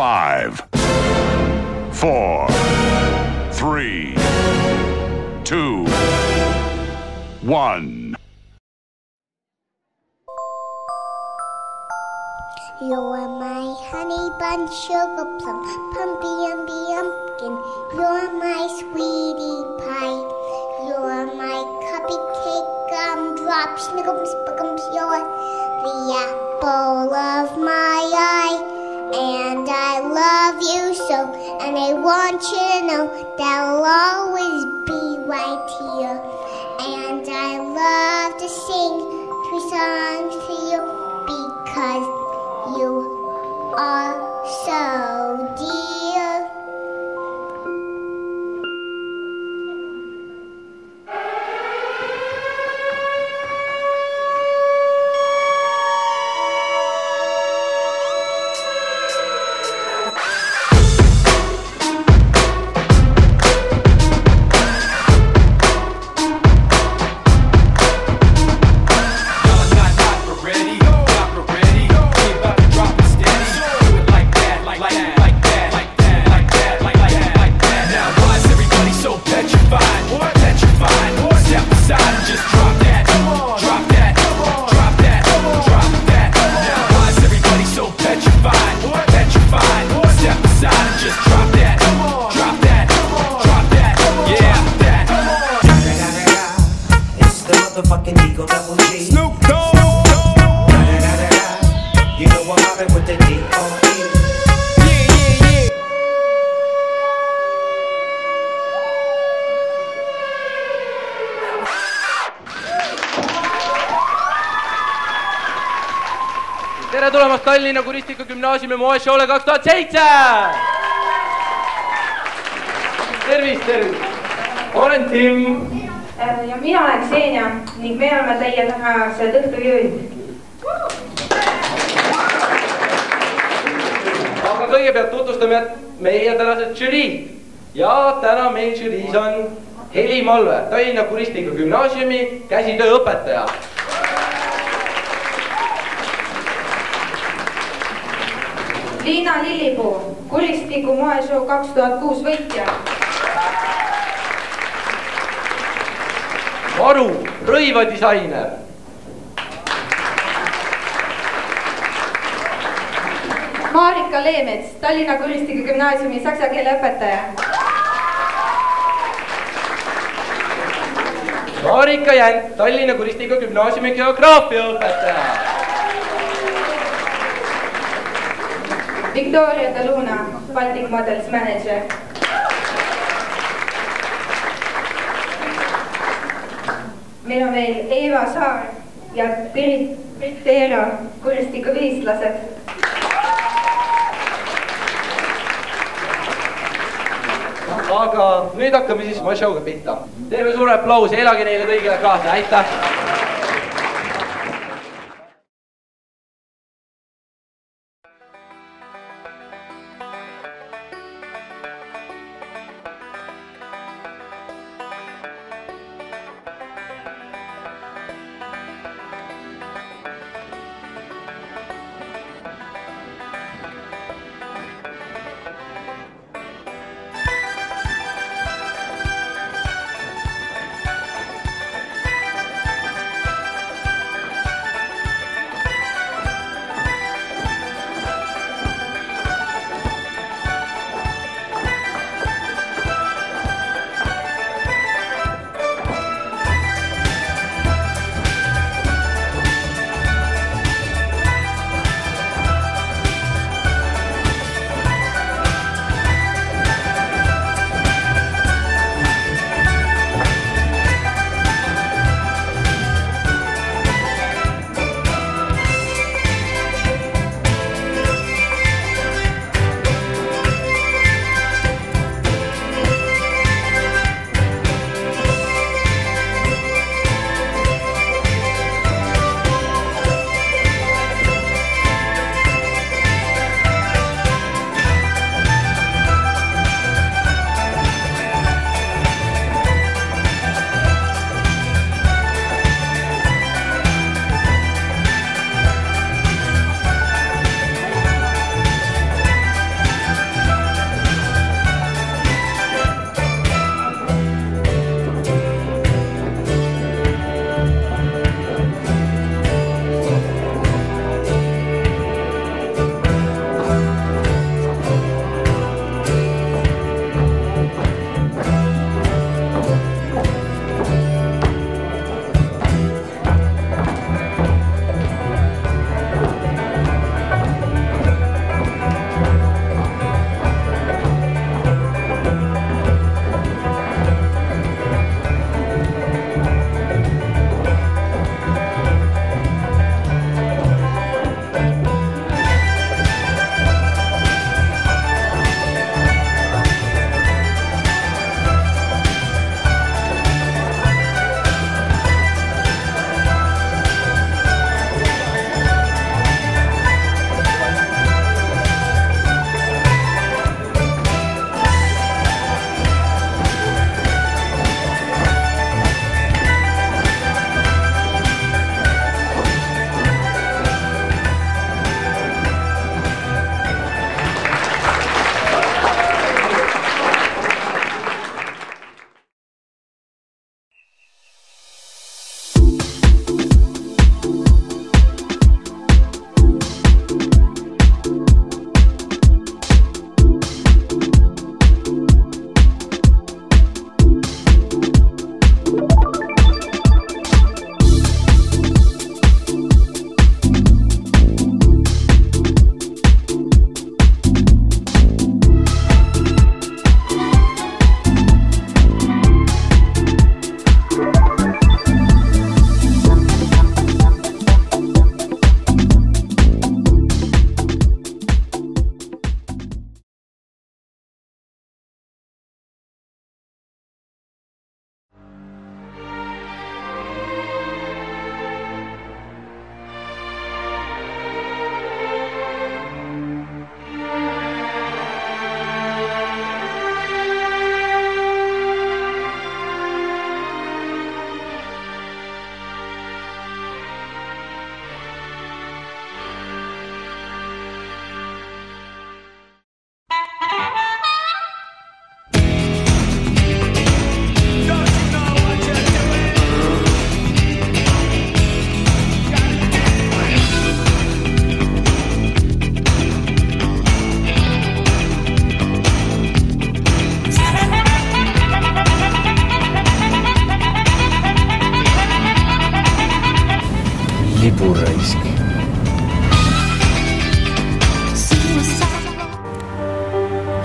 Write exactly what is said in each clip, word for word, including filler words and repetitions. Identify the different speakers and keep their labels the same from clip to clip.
Speaker 1: Five, four, three, two, one.
Speaker 2: You're my honey bun, sugar plum, pumpy umby umpkin. You're my sweetie pie. You're my cupcake, gumdrop, snickums, buckums. You're the apple of my eye. And I love you so, and I want you to know that I'll always be right here. And I love to sing three songs to you because you are so dear.
Speaker 3: Tere tulemast Tallinna Kuristiku Gümnaasiumi moeshowle kaks tuhat seitse! Tervist, tervist! Olen Tim.
Speaker 4: Ja mina olen Ksenia ning me oleme teie tänased õhtujuhid.
Speaker 3: Aga kõigepealt tutvustame meie tänased žüriid. Ja täna meil žüriis on Heli Malve, Tallinna Kuristiku Gümnaasiumi käsitööõpetaja.
Speaker 4: Liina Lillipuu, Kuristiku moeshow kaks tuhat kuus võitja.
Speaker 3: Maru, rõivadisainer.
Speaker 4: Marika Leemets, Tallinna Kuristiku Gümnaasiumi saksa keele õpetaja.
Speaker 3: Marika Jänt, Tallinna Kuristiku Gümnaasiumi geograafia õpetaja.
Speaker 4: Victoria Taluna, Baltic Models Manager. Meil on veel Eeva Saar ja Pirit Teero, Kuristiku viislased.
Speaker 3: Aga nüüd hakkame siis moeshowga pihta. Teeme suure aplausi, elage neile kõigile kaasa, aitäh!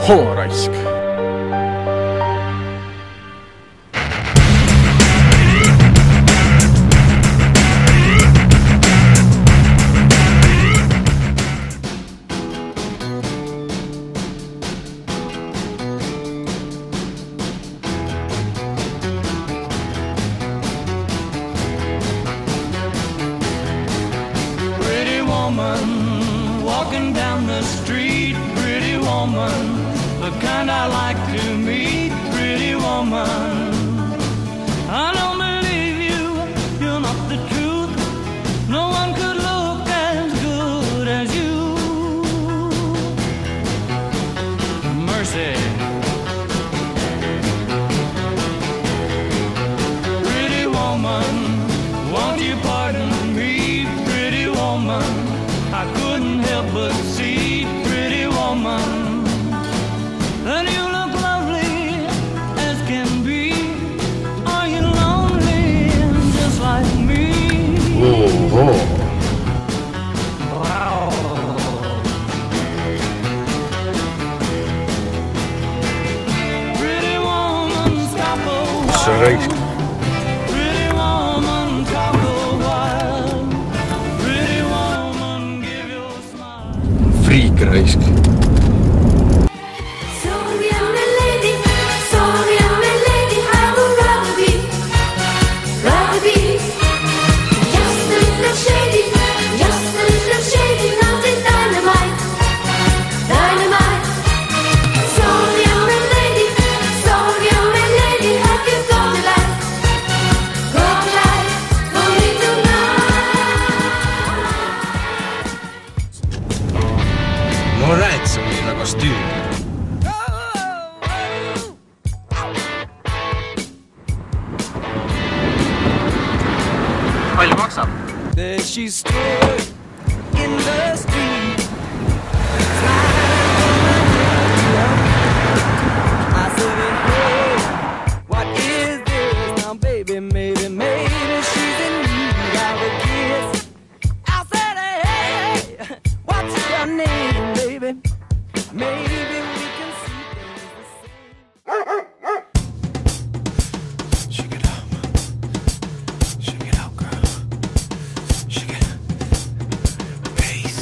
Speaker 5: Hoo raisk.
Speaker 6: Walking down the street, pretty woman, the kind I like to meet, pretty woman. I don't believe you, you're not the truth. No one could look as good as you. Mercy. Pretty woman, won't you pardon me, pretty woman? I couldn't help but see, pretty woman, that you look lovely as can be. Are you lonely just like me?
Speaker 5: Oho.
Speaker 6: Wow. Pretty woman, stop a while.
Speaker 5: See on raisk.
Speaker 6: Pretty woman, stop a while.
Speaker 5: Friik raisk. Ma näed, see oli väga kostüüm. Palju maksab?
Speaker 6: There she stood in the street. I said, hey, what is this? Now baby, maybe, maybe she's in need of a kiss. I said, hey, what's your name, baby? Maybe we can see things the same.
Speaker 7: Shake it up. Shake it out, girl. Shake it. Bass.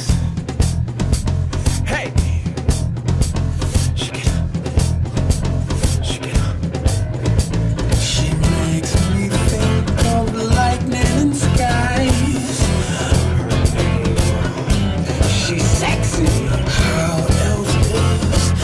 Speaker 7: Hey. Shake it. Shake it up. She makes me think of lightning and skies. She's sexy. How else is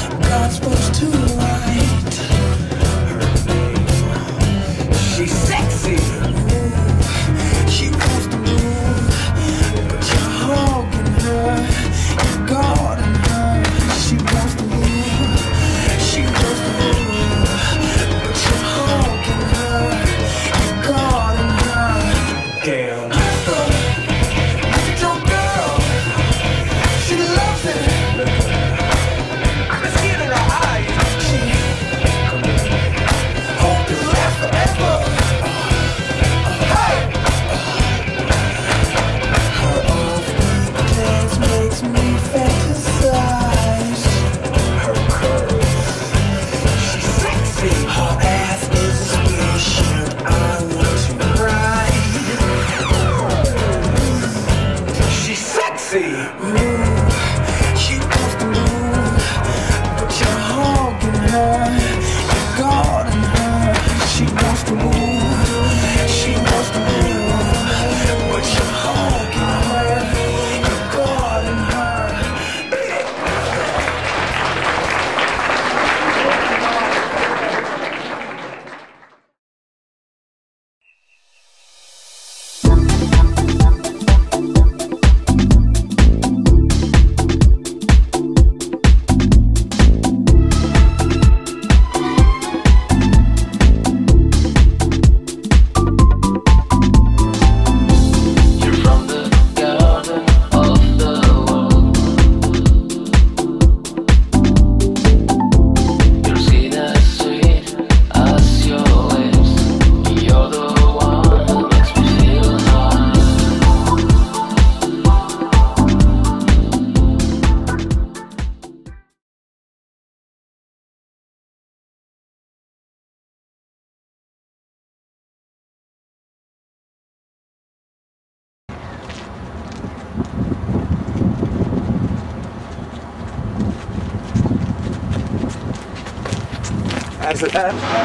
Speaker 8: naeruväärselt.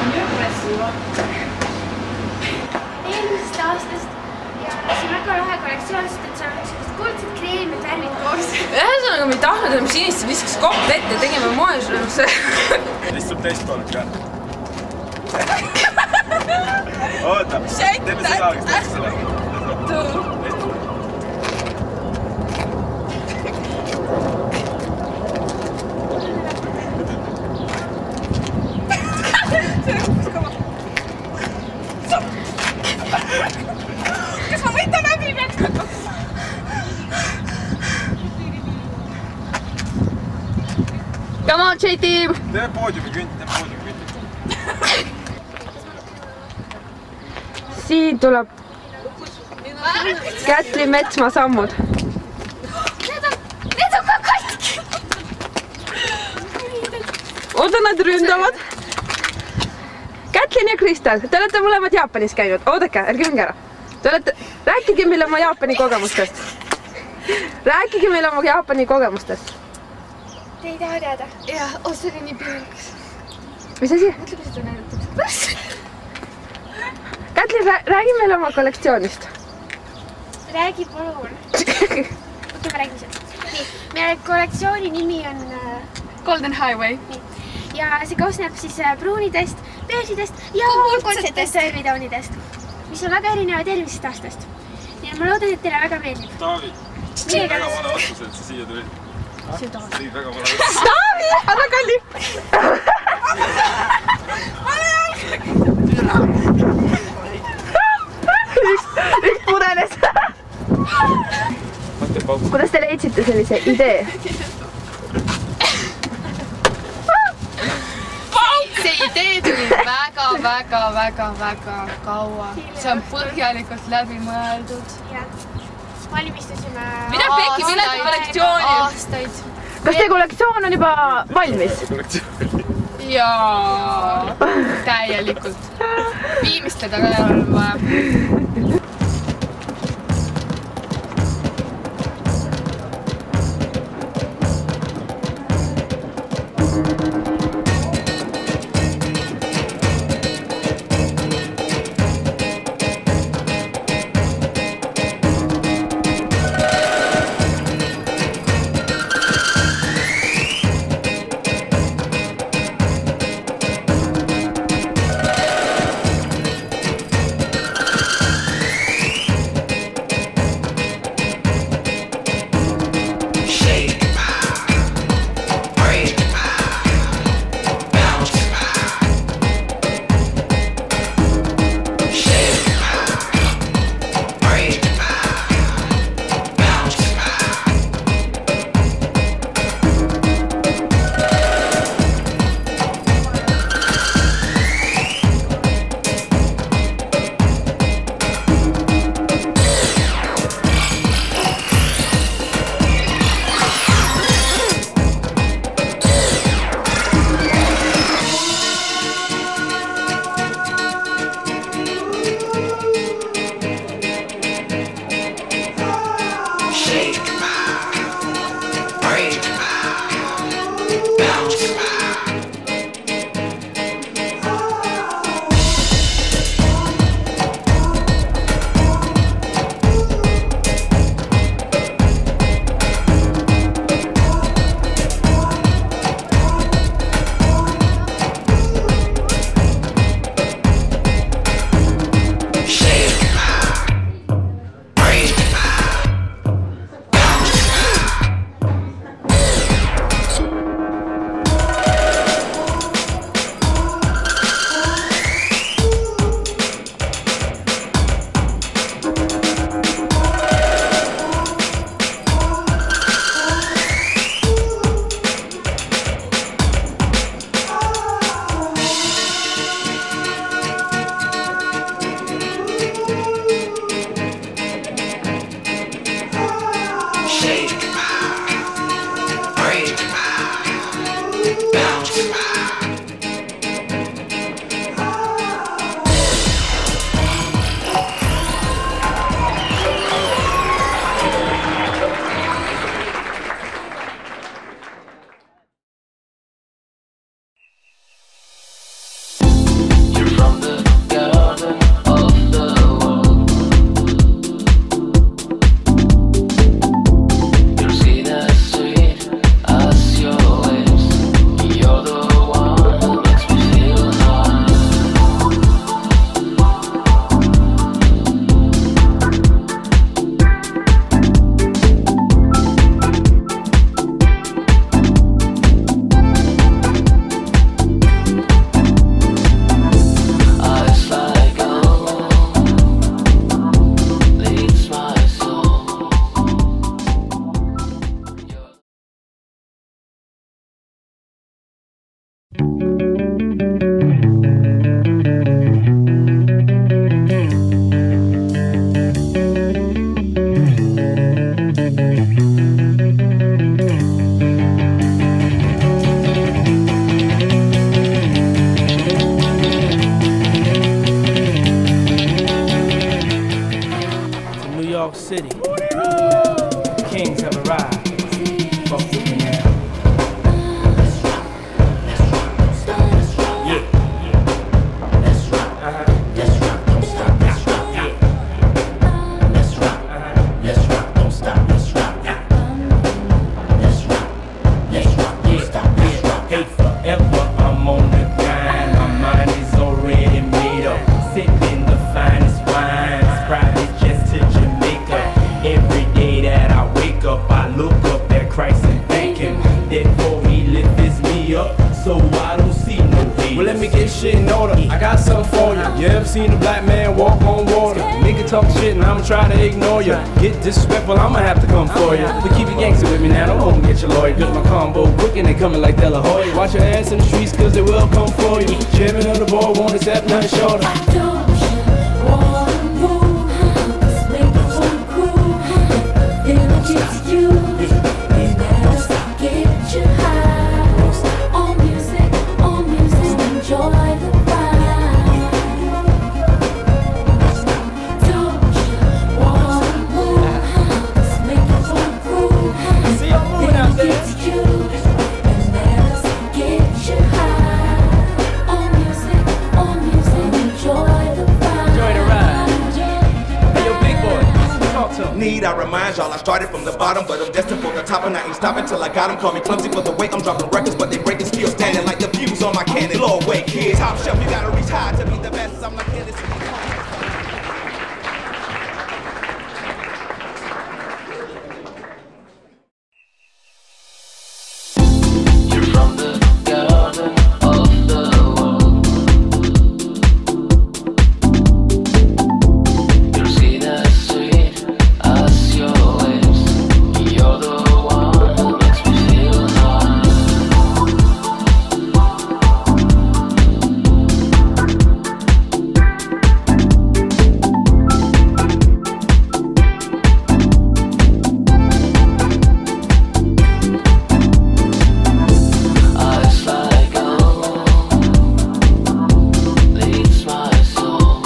Speaker 9: Eelmisest aastast ja see on väga lahe kollektsioon, sest et seal on sellist kuldsed kreemid värvid koos.
Speaker 10: Ühesõnaga, me ei tahtnud enam sinist, viskas kopp vette ja tegime moesrõõmuse.
Speaker 8: Mis sul teist polnud ka? Oota, teeme seda, kes teeme seda.
Speaker 10: Kas ma võitan läbi peaks? Come on, J-Team!
Speaker 8: Teeme poodiumi künt, teeme poodiumi künt.
Speaker 10: Siin tuleb Kätli Metsmaa sammud.
Speaker 9: Need on, need on ka katki!
Speaker 10: Oota, nad ründavad. Kätlin ja Kristel, te olete mõlemad Jaapanis käinud. Oodake, ärge minge ära. Te olete... Rääkige meile oma Jaapani kogemustest. Rääkige meile oma Jaapani kogemustest.
Speaker 9: Te ei taha teada? Jah, oh, see oli nii püülikas.
Speaker 10: Mis asi?
Speaker 9: Mõtleme seda näidatakse.
Speaker 10: Kätlin, räägi meile oma kollektsioonist.
Speaker 9: Räägi palun. Okei, ma räägin seda. Nii, meie kollektsiooni nimi on
Speaker 10: Golden Highway.
Speaker 9: Nii. Ja see koosneb siis pruunidest, beežidest ja kuldsetest värvitoonidest, mis on väga erinevad eelmisest aastast. Nii, ma loodan, et teile väga meeldib.
Speaker 8: Taavi, see on väga vale otsus, et sa siia tuli.
Speaker 9: See on Taavi.
Speaker 8: See on väga vale otsus.
Speaker 10: Taavi, anna kalli! Üks pudenes. Kuidas te leidsite sellise idee?
Speaker 11: See idee tuli väga, väga, väga, väga kaua. See on põhjalikult läbi mõeldud.
Speaker 9: Valmistusime
Speaker 10: Mine Pekki, mine te kollektsiooni!
Speaker 11: Aastaid.
Speaker 10: Kas teie kollektsioon on juba valmis?
Speaker 11: Jaa, täielikult. Viimistleda ka ei ole vaja.
Speaker 12: City. Kings have arrived. Fuck with me now. Yeah. Let's rock. Uh-huh. Let's rock. Don't stop. Let's rock. Yeah. Let's rock. Uh-huh. Let's rock. Don't stop. Let's rock. Let's rock. Let's rock. Don't stop. Let's rock. Hey, forever I'm on the grind. My mind is already made up. Sipping the finest wines. Private jets to Jamaica. Every day that I wake up, I look up at Christ and thank Him. Therefore He lifts me up, so I don't see no haters. Well, let me get shit in order. I got something for you. You ever seen a black man walk on water? Nigga talk shit and I'ma try to ignore you. Get disrespectful, I'ma have to come for you. But keep it gangster with me now, don't hold me, get your lawyer. Cause my combo quick and they coming like De La Hoya. Watch your ass in the streets cause they will come for you. Chairman of the board won't accept nothing shorter.
Speaker 13: It's you, it never stop, get you high. All music, all music, enjoy the ride. Don't you wanna move? Let's make it one groove.
Speaker 12: See, I'm moving out there.
Speaker 13: It's you, it never stop, get you high. All music, all music, enjoy the ride.
Speaker 12: Enjoy the ride. Hey, yo, big boy, talk to him.
Speaker 14: Need I remind y'all, I started from the bottom, but I'm destined for the top, and I ain't stopping till I got 'em. Call me clumsy for the way I'm dropping records, but they breaking still standing like the views on my cannon. Blow away, kids. Top shelf, you gotta reach high to be the best. I'm like Dennis.
Speaker 6: You're from the garden of the world. Your skin as sweet as your lips. You're the one who makes me feel high. Eyes like gold leads my soul.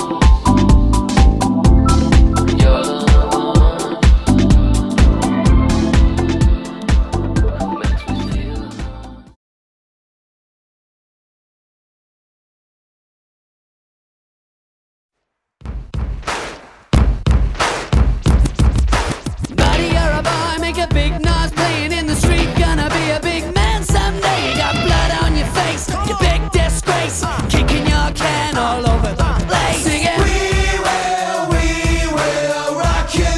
Speaker 6: You're the one who makes me feel high.
Speaker 15: Buddy, you're a boy, make a big noise playing in the street. Gonna be a big man someday. You got blood on your face, you big disgrace. Kicking your can all over the place. Singing, we will, we will rock you.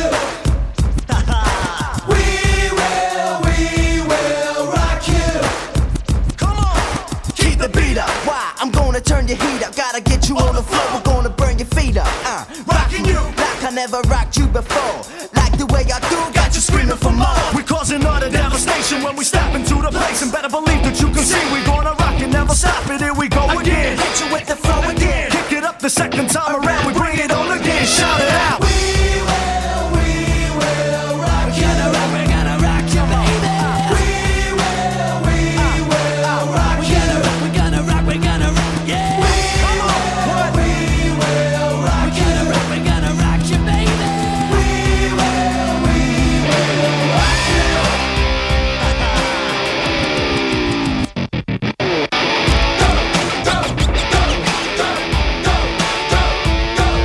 Speaker 15: We will, we will rock you.
Speaker 16: Come on, keep the beat up. Why? I'm gonna turn your heat up. Gotta get you on the floor. We're gonna burn your feet up. Uh, rocking you like I never rocked you before. Like the way I do, got you screaming for more.
Speaker 17: We're causing utter devastation when we step into the place, and better believe that you can see we're gonna rock and never stop it. Here we go again.
Speaker 16: Hit you with the flow again.
Speaker 17: Kick it up the second time around. We bring it on again. Shout it out.
Speaker 15: we will, we will rock you. We're gonna rock, we're gonna rock you, baby. We will, we will rock you. We're gonna rock, we're gonna rock, we're gonna rock, yeah. We will, we will rock you. We're gonna rock, we're gonna rock you, baby. We will, we will rock you.
Speaker 6: Go, go, go, go, go, go, go.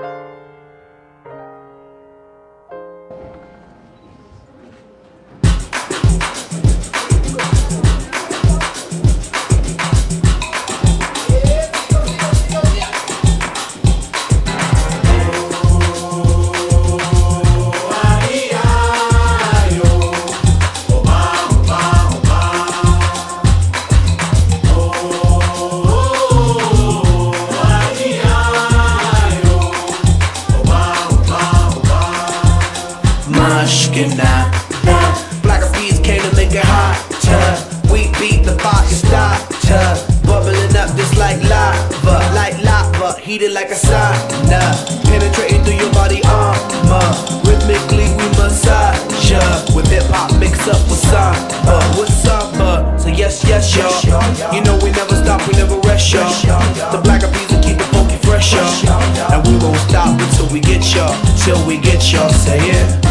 Speaker 16: Black bees came to make it hotter. We beat the fire starter, bubbling up just like lava, like lava, heated like a sauna, penetrating through your body armor. Rhythmically we massage ya, with hip hop mixed up with samba, with samba. So yes, yes, y'all. You know we never stop, we never rest, y'all. The black bees will keep it funky fresh, y'all. And we won't stop until we get y'all, till we get y'all. Say it.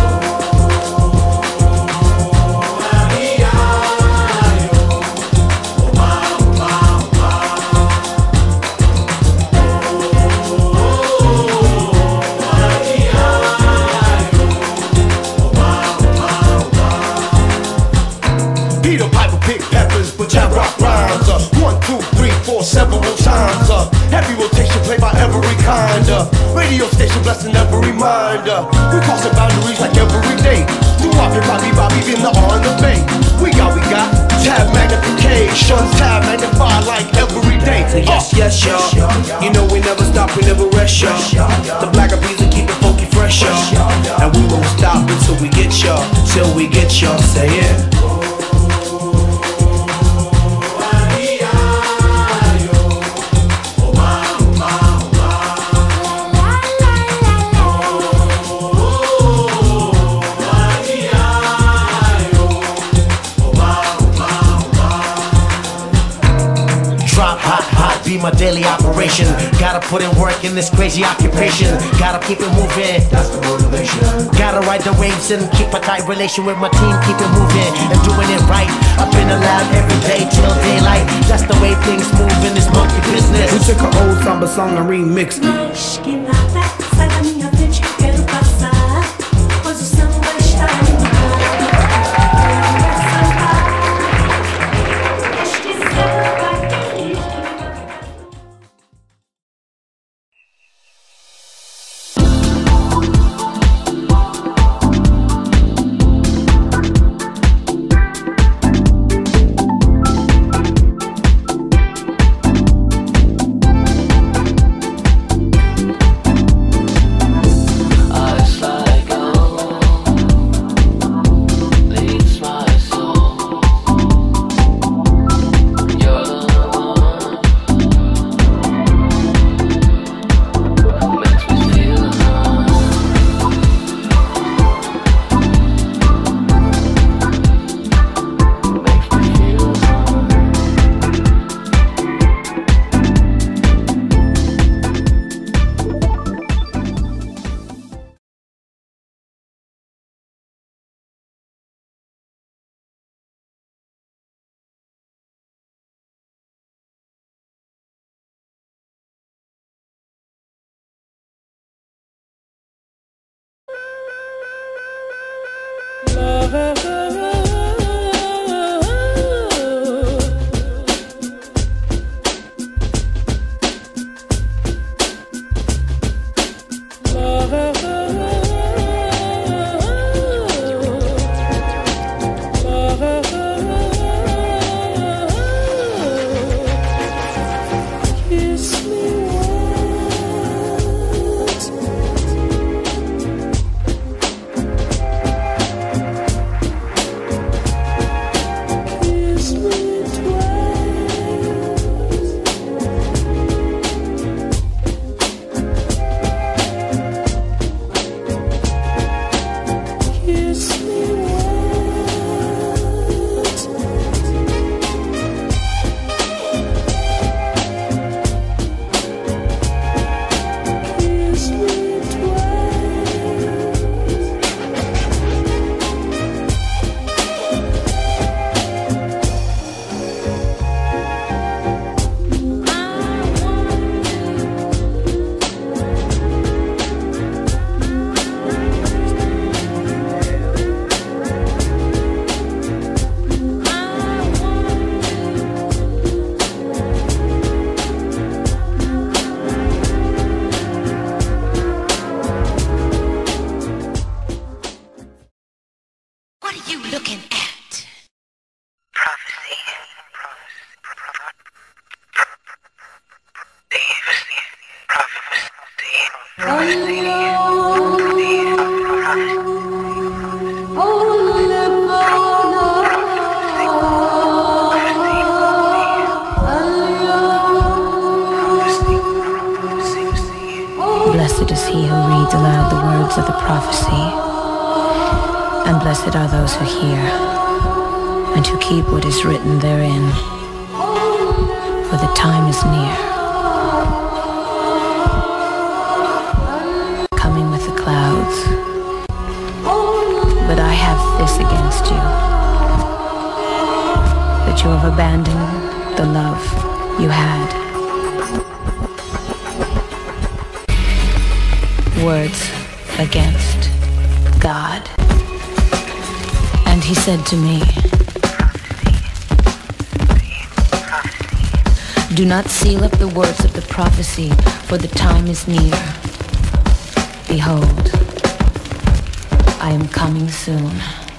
Speaker 17: Peter Piper pick peppers, but Jack rock rhymes. Uh, one, two, three, four, several times. Uh, heavy rotation played by every kind. Uh, radio station blessing every mind. Uh, we crossing boundaries like every day. New Bobby, Bobby, Bobby in the on the bay. We got, we got tab magnification, tab magnified like every day.
Speaker 16: So yes, yes, y'all. You know we never stop, we never rest, y'all. The black bees will keep it funky fresh, y'all. And we won't stop until we get y'all, till we get y'all. Say it.
Speaker 18: Be my daily operation. Gotta put in work in this crazy occupation. Gotta keep it moving. That's the motivation. Gotta ride the waves and keep a tight relation with my team. Keep it moving and doing it right. Up in the lab every day till daylight. That's the way things move in this monkey business.
Speaker 19: We took an old samba song and remixed it.
Speaker 20: words of the prophecy, and blessed are those who hear, and who keep what is written therein, for the time is near. Coming with the clouds, but I have this against you, that you have abandoned the love you had. Words against God. And he said to me, do not seal up the words of the prophecy, for the time is near. Behold, I am coming soon.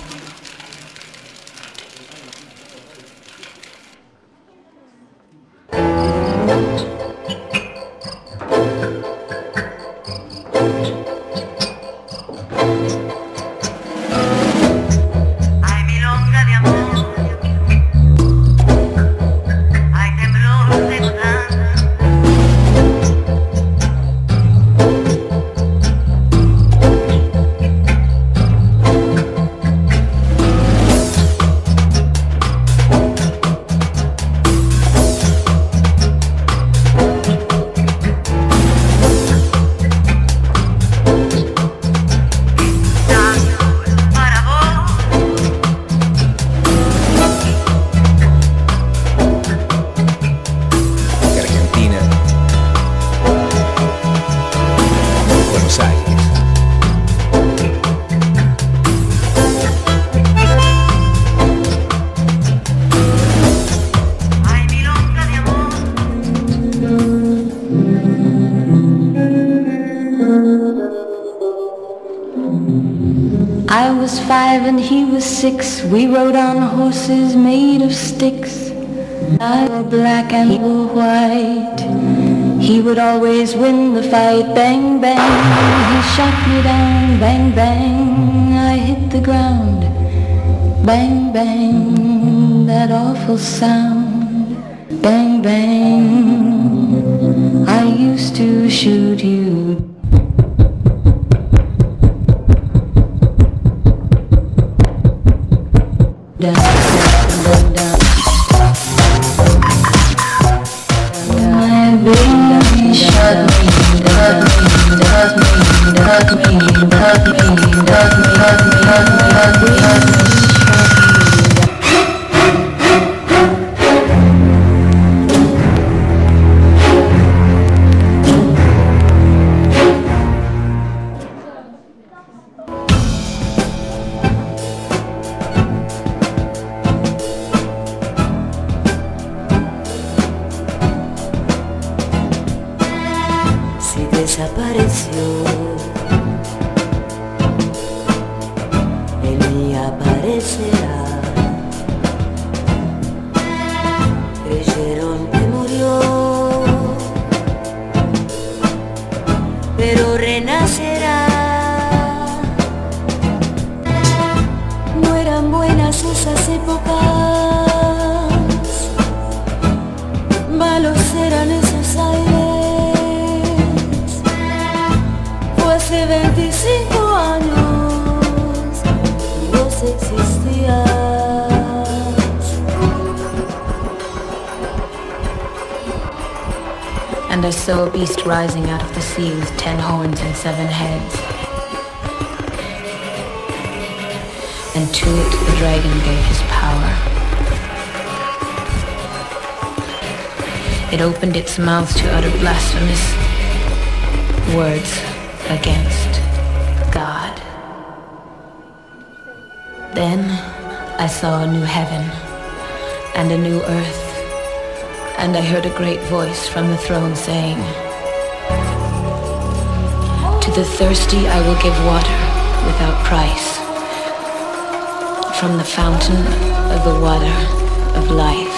Speaker 13: I was five and he was six. We rode on horses made of sticks. I were black and he were white. He would always win the fight. Bang, bang, he shot me down. Bang, bang, I hit the ground. Bang, bang, that awful sound. Bang, bang, I used to shoot you. Down, down, down. My baby shot me, shot me, shot me, shot me, shot me, shot me, shot me, shot me, shot me, shot me.
Speaker 21: Desapareció, él ni aparecerá. Creyeron que murió, pero renacerá.
Speaker 13: No eran buenas esas épocas, malos eran esos aires. Hace veinticinco años vos existías.
Speaker 20: And I saw a beast rising out of the sea with ten horns and seven heads. And to it the dragon gave his power. It opened its mouth to utter blasphemous words against God. Then I saw a new heaven and a new earth, and I heard a great voice from the throne saying, to the thirsty I will give water without price, from the fountain of the water of life.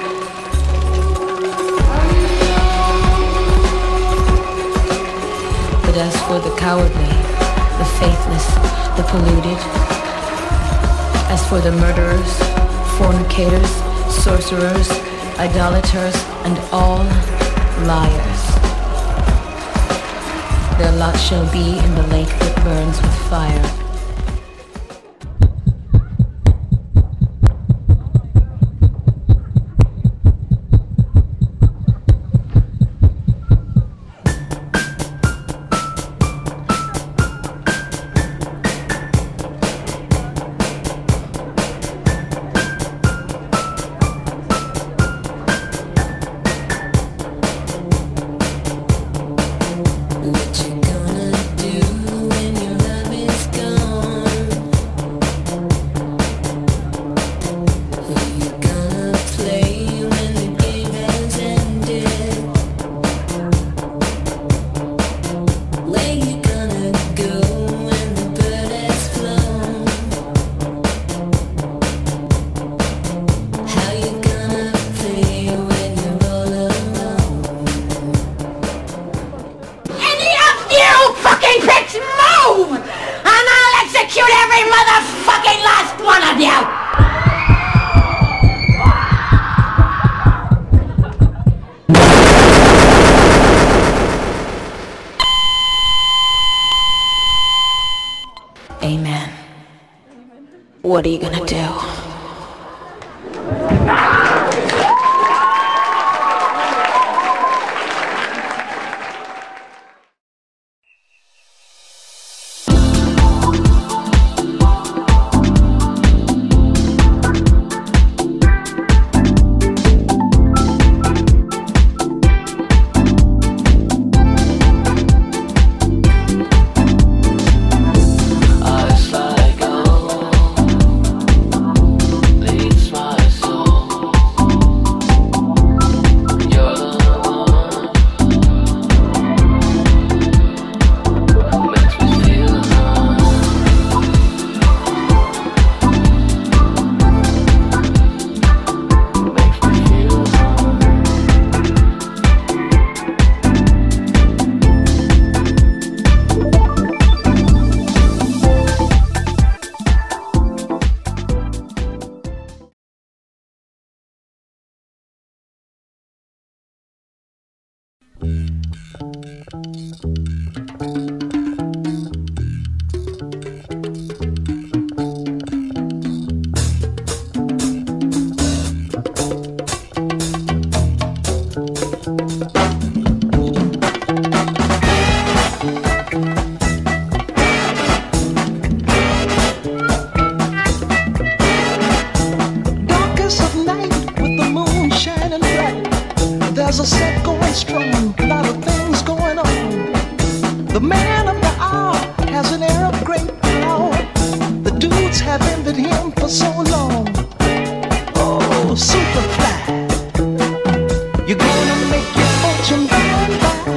Speaker 20: But as for the cowardly, the faithless, the polluted, as for the murderers, fornicators, sorcerers, idolaters, and all liars, their lot shall be in the lake that burns Amen. What are you gonna do?
Speaker 1: There's a set going strong, a lot of things going on. The man of the hour has an air of great power. The dudes have envied him for so long. Oh, Superfly, you're gonna make your fortune by and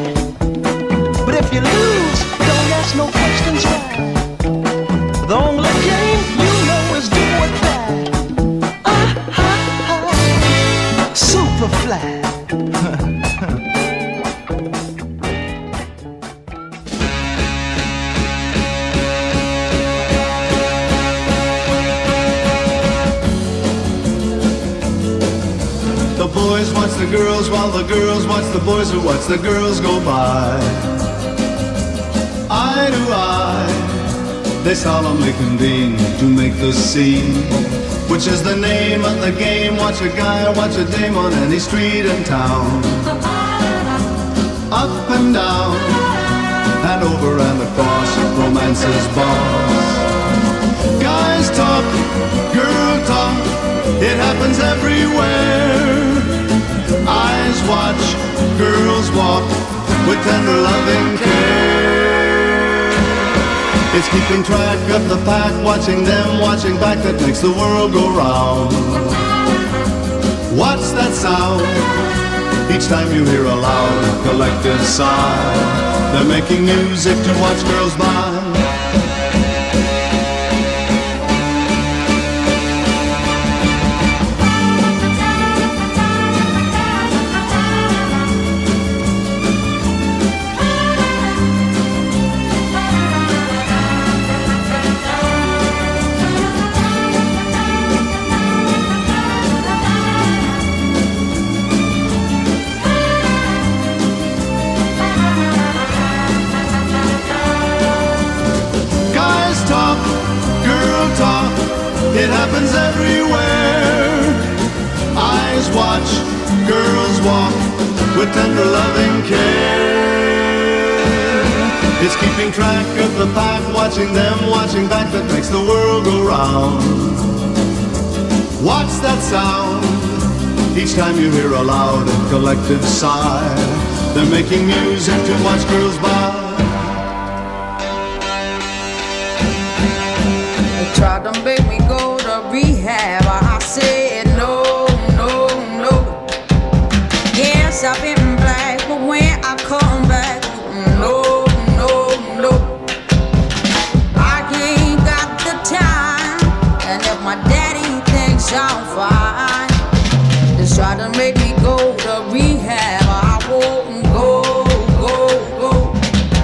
Speaker 1: by. But if you lose, don't ask no questions why. The only game you know is do or die. Ah, ha, ha. Superfly.
Speaker 22: The boys watch the girls while the girls watch the boys who watch the girls go by. Eye to eye, they solemnly convene to make the scene, which is the name of the game. Watch a guy, watch a dame on any street in town. Up and down, and over and across, romance's boss. Guys talk, girl talk, it happens everywhere. Eyes watch, girls walk with tender loving care. It's keeping track of the pack, watching them, watching back, that makes the world go round. What's that sound? Each time you hear a loud collective sigh. They're making music to watch girls by. It happens everywhere. Eyes watch, girls walk with tender loving care. It's keeping track of the pack, watching them, watching back, that makes the world go round. What's that sound? Each time you hear a loud and collective sigh. They're making music to watch girls by.
Speaker 23: Tried to make me go to rehab, I said no, no, no. Yes, I've been black, but when I come back, no, no, no. I ain't got the time, and if my daddy thinks I'm fine, just try to make me go to rehab, I won't go, go, go.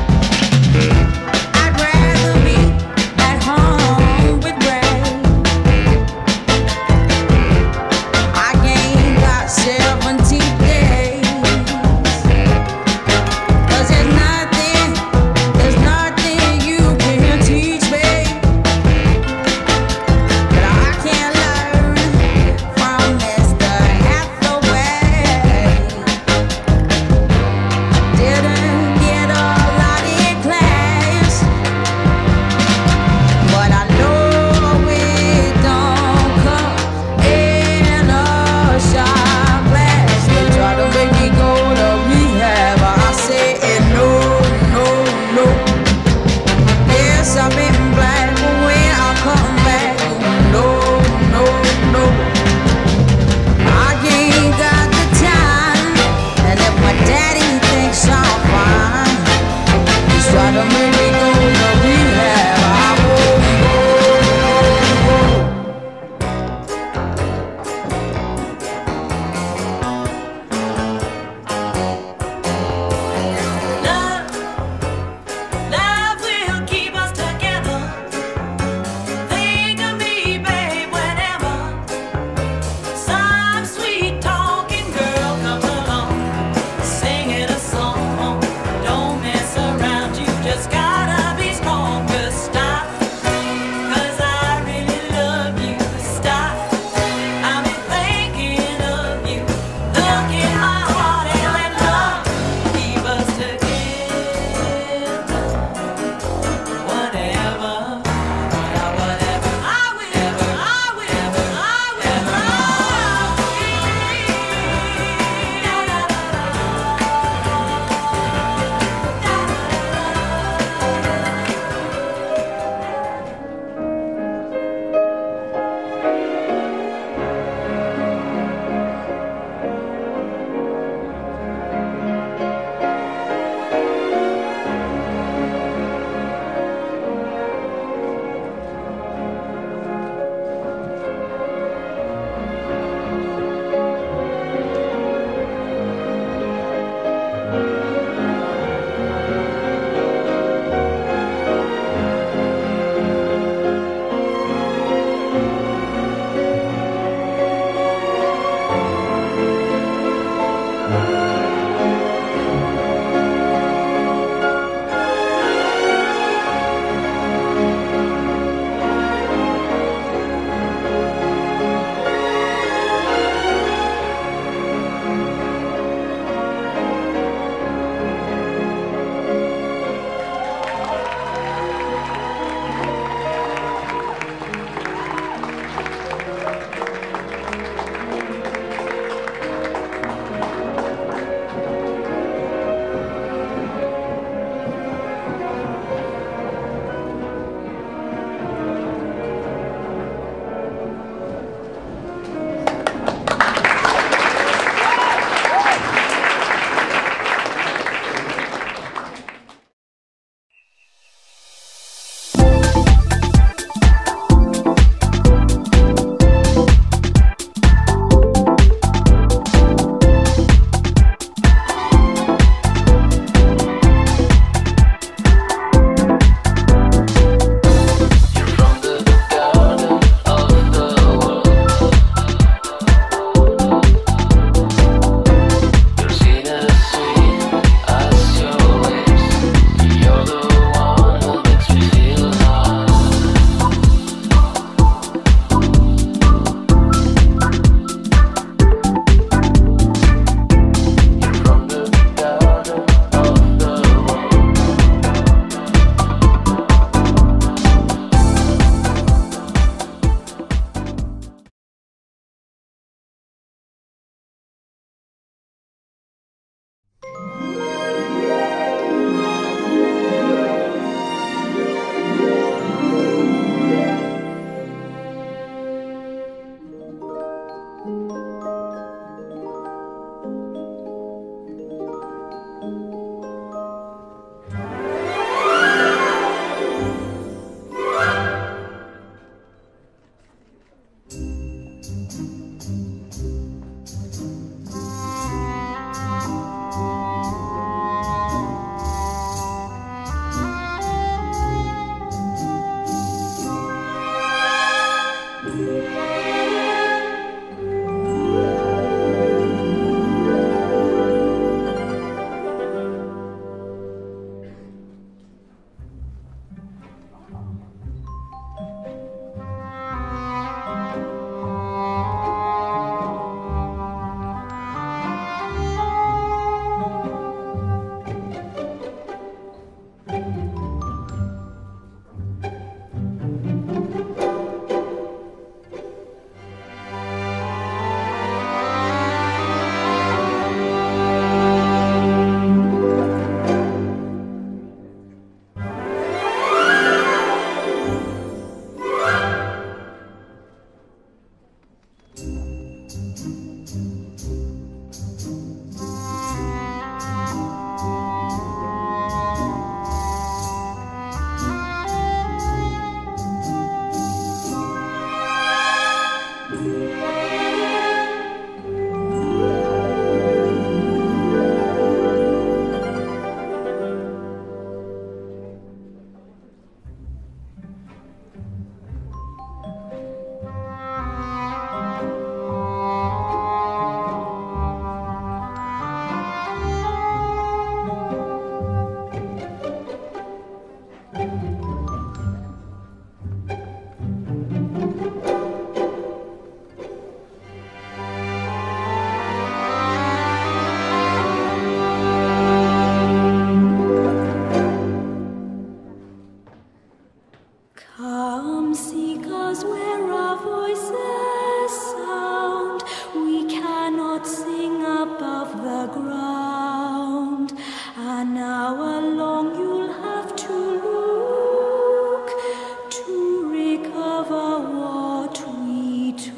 Speaker 13: Come seek us where our voices sound. We cannot sing above the ground. And now along you'll have to look to recover what we took.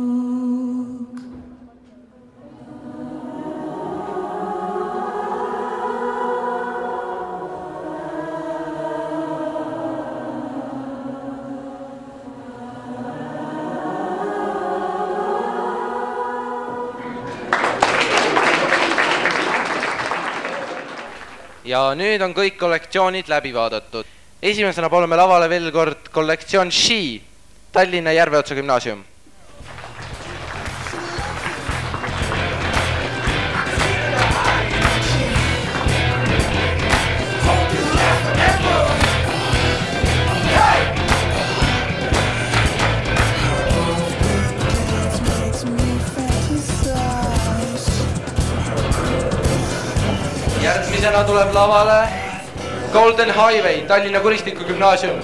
Speaker 2: Ja nüüd on kõik kollektsioonid läbi vaadatud. Esimesena palume lavale veel kord kollektsioon She, Tallinna Järveotsa gümnaasium. Järgmisena tuleb lavale Golden Highway, Tallinna Kuristiku gümnaasium.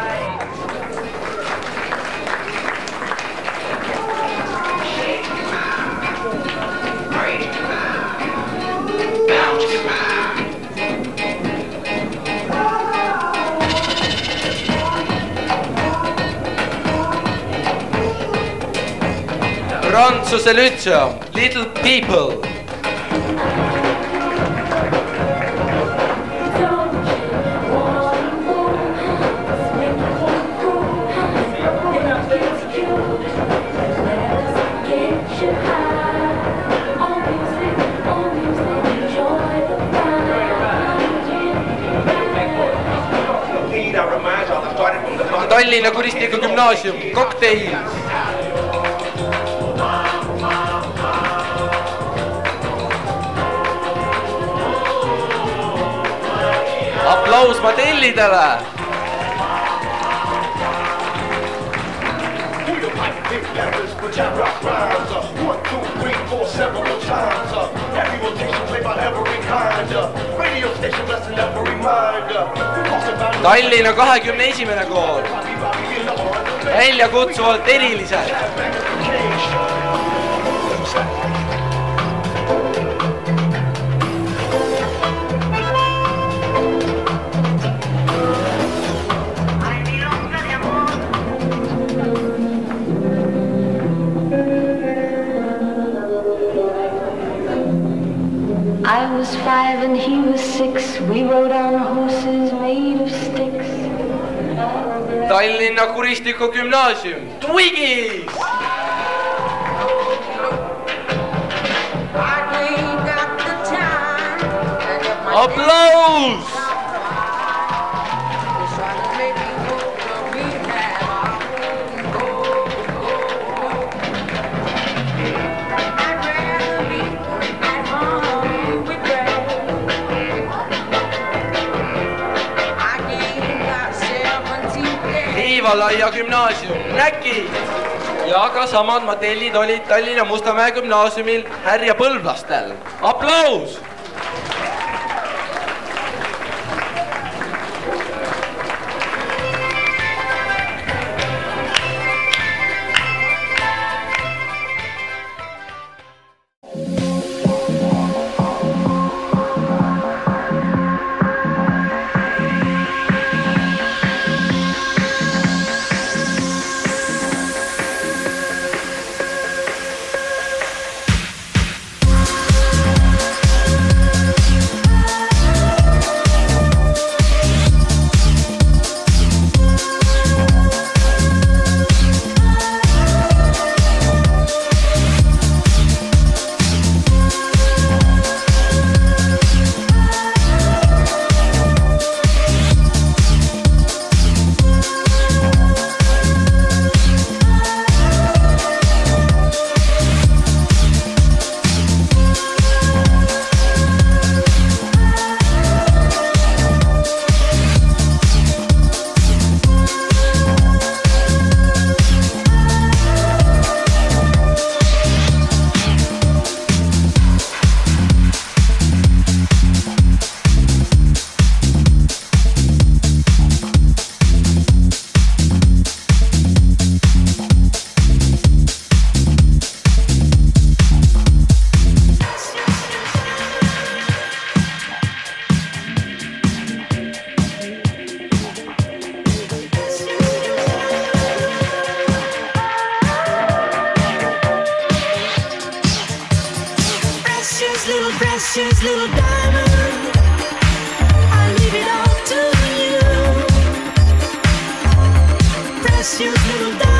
Speaker 2: Prantsuse Lütseum, Little People. Tallinna Kuristiku gümnaasium, Cocktail. Aplaus Matellidele. Tallinna kahekümne esimene kool. Välja kutsuvalt erilised.
Speaker 13: I was five and he was six. We rode on horses made of sticks.
Speaker 2: Tallinna Kuristiku gümnaasium, Twiggies! Aplaus! Liivalaia gümnaasium, Näki! Ja ka samad matellid olid Tallinna Mustamäe gümnaasiumil Härja Põlvlastel. Aplaus!
Speaker 15: little diamond, I leave it all to you. Precious little diamond.